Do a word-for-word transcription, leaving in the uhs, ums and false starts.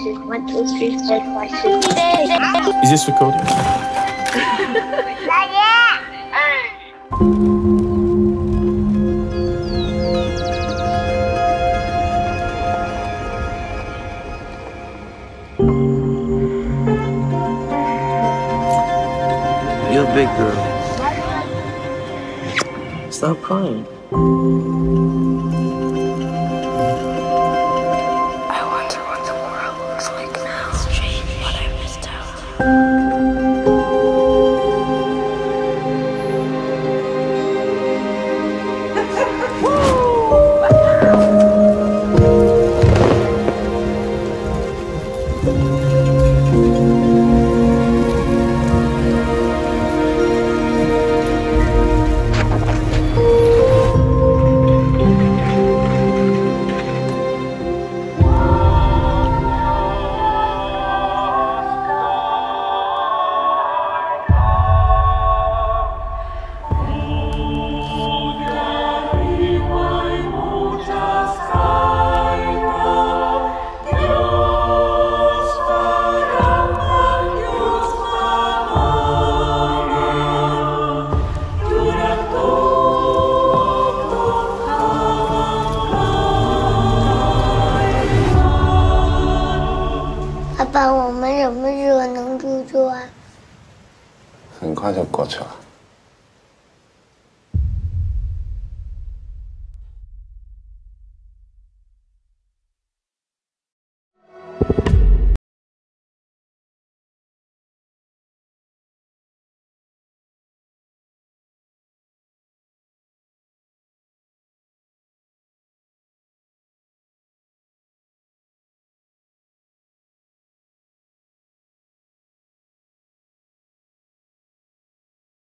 six, one, two, three, four, five, six. Is this recording? You're a big girl. Stop crying. I wonder what the world looks like now. Strange what I missed out. 爸爸，我们什么时候能出去啊？ 很快就过去了。